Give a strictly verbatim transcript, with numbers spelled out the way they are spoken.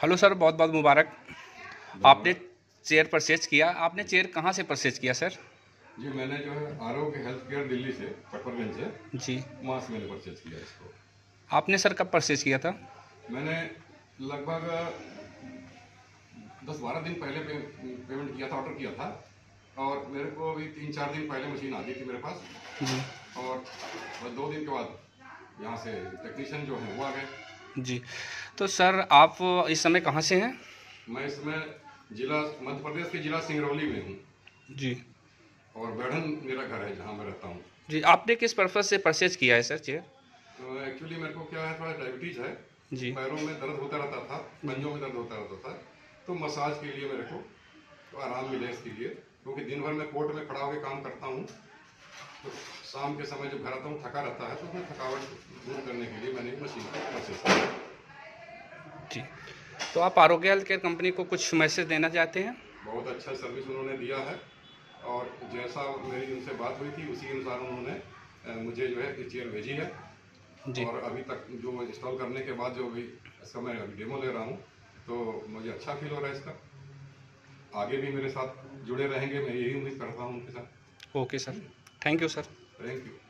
Hello sir, बहुत बहुत मुबारक। आपने चेयर परचेज किया। आपने चेयर कहाँ से परचेज किया सर? जी, मैंने जो है आरोग्य हेल्थ केयर दिल्ली से, पटवर्गंज से, जी। वहाँ से मैंने परचेज किया इसको। आपने सर कब परचेज किया था? मैंने लगभग दस बारह दिन पहले पे, पेमेंट किया था, ऑर्डर किया था, और मेरे को अभी तीन चार दिन पहले मशीन आ गई थी मेरे पास। जी। और बस दो दिन के बाद यहाँ से टेक्नीशियन जो है वो आ गए। जी, तो सर आप इस समय कहाँ से हैं? मैं इस समय जिला मध्य प्रदेश के जिला सिंगरौली में हूँ। जी। और बैढ़न मेरा घर है जहाँ मैं रहता हूँ। जी, आपने किस पर्पज़ से परचेज किया है सर चेयर? तो एक्चुअली मेरे को क्या है, थोड़ा डायबिटीज़ है। जी। पैरों में दर्द होता रहता था, पंजों में दर्द होता रहता था, तो मसाज के लिए मेरे को तो आराम मिले इसके लिए, क्योंकि दिन भर मैं कोर्ट में खड़ा होकर काम करता हूँ, तो शाम के समय जब घर आता हूँ थका रहता है, तो उसमें थकावट दूर करने के लिए मैंने मशीन को परचेज किया। जी, तो आप आरोग्य हेल्थ केयर कंपनी को कुछ मैसेज देना चाहते हैं? बहुत अच्छा सर्विस उन्होंने दिया है, और जैसा मेरी उनसे बात हुई थी उसी अनुसार उन्होंने मुझे जो है चेयर भेजी है। जी। और अभी तक जो इंस्टॉल करने के बाद जो भी इसका मैं अभी डेमो ले रहा हूँ, तो मुझे अच्छा फील हो रहा है इसका। आगे भी मेरे साथ जुड़े रहेंगे, मैं यही उम्मीद करता हूँ उनके साथ। Okay sir, thank you sir. Thank you.